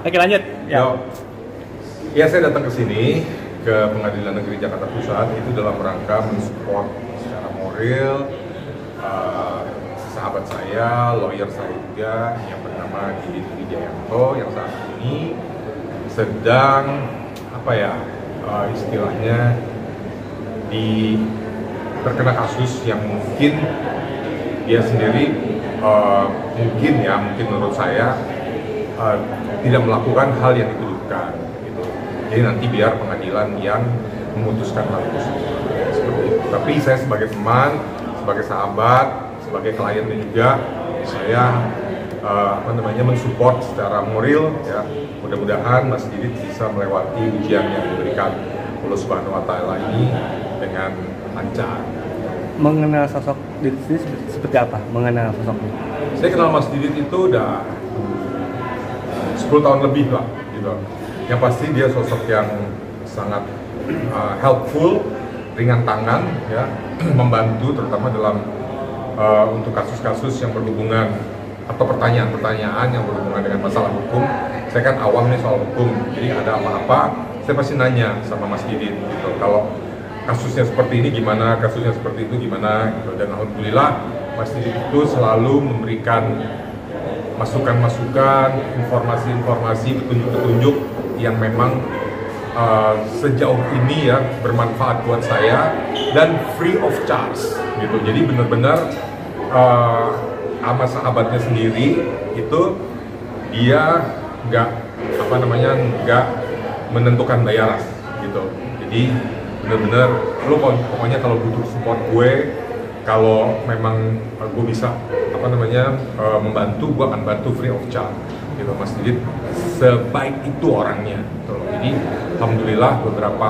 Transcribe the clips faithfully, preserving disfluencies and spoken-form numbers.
Oke, lanjut. Ya. Ya, saya datang ke sini ke Pengadilan Negeri Jakarta Pusat itu dalam rangka mensupport secara moral uh, sahabat saya, lawyer saya juga yang bernama Didit Wijayanto yang saat ini sedang apa ya uh, istilahnya di terkena kasus yang mungkin dia sendiri uh, mungkin ya mungkin menurut saya uh, tidak melakukan hal yang dituduhkan gitu. Jadi nanti biar pengadilan yang memutuskan hal itu seperti itu. Tapi saya sebagai teman, sebagai sahabat, sebagai kliennya juga saya uh, apa namanya mensupport secara moral ya. Mudah-mudahan Mas Didit bisa melewati ujian yang diberikan Allah Subhanahu Wa Taala ini dengan lancar. Mengenal sosok Didit ini seperti apa? Mengenal sosoknya? Saya kenal Mas Didit itu udah sepuluh tahun lebih lah gitu. Yang pasti dia sosok yang sangat uh, helpful, ringan tangan ya, membantu terutama dalam uh, untuk kasus-kasus yang berhubungan atau pertanyaan-pertanyaan yang berhubungan dengan masalah hukum. Saya kan awam nih soal hukum, jadi ada apa-apa saya pasti nanya sama Mas Didit gitu. Kalau kasusnya seperti ini gimana, kasusnya seperti itu gimana gitu. Dan alhamdulillah Mas Didit itu selalu memberikan masukan-masukan, informasi-informasi, petunjuk-petunjuk yang memang uh, sejauh ini ya bermanfaat buat saya dan free of charge gitu. Jadi benar-benar uh, sama sahabatnya sendiri itu dia nggak apa namanya nggak menentukan bayaran gitu. Jadi benar-benar lu pokoknya kalau butuh support gue, kalau memang gue bisa apa namanya uh, membantu, gue akan bantu free of charge gitu. Mas Didit sebaik itu orangnya gitu. Jadi alhamdulillah beberapa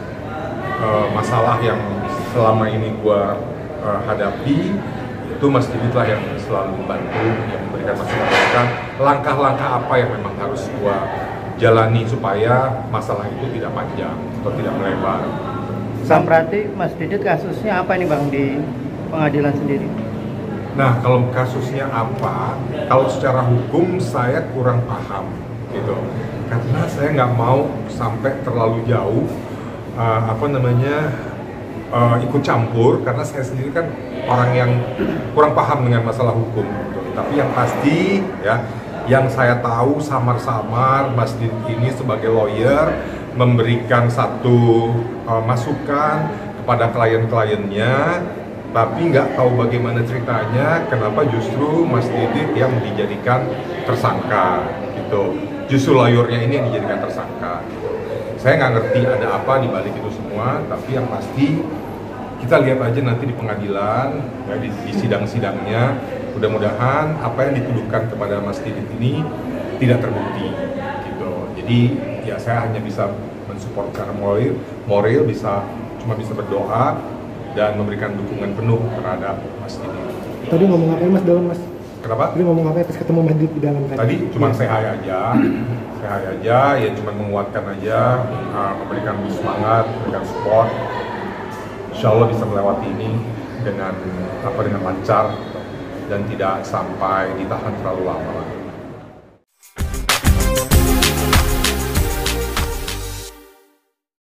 uh, masalah yang selama ini gue uh, hadapi itu Mas Didit lah yang selalu membantu, yang memberikan masukan-masukan langkah-langkah apa yang memang harus gue jalani supaya masalah itu tidak panjang atau tidak melebar. Berarti Mas Didit kasusnya apa nih Bang di pengadilan sendiri? Nah, kalau kasusnya apa, kalau secara hukum saya kurang paham gitu, karena saya nggak mau sampai terlalu jauh uh, apa namanya uh, ikut campur, karena saya sendiri kan orang yang kurang paham dengan masalah hukum gitu. Tapi yang pasti ya, yang saya tahu samar-samar Mas Didit ini sebagai lawyer memberikan satu uh, masukan kepada klien-kliennya, tapi nggak tahu bagaimana ceritanya, kenapa justru Mas Didit yang dijadikan tersangka gitu. Justru lawyernya ini yang dijadikan tersangka. Saya nggak ngerti ada apa di balik itu semua, tapi yang pasti kita lihat aja nanti di pengadilan, ya, di, di sidang-sidangnya. Mudah-mudahan apa yang dituduhkan kepada Mas Didit ini tidak terbukti gitu. Jadi ya saya hanya bisa mensupport secara moral, moral bisa cuma bisa berdoa dan memberikan dukungan penuh terhadap Mas Didit. Tadi ngomong apa ya Mas dalam Mas? Kenapa? Tadi ngomong apa ya pas ketemu Mas Didit di dalam tadi? Tadi cuma say hi aja, say hi aja, ya cuma menguatkan aja, uh, memberikan semangat, memberikan support. Insya Allah bisa melewati ini dengan apa dengan lancar dan tidak sampai ditahan terlalu lama.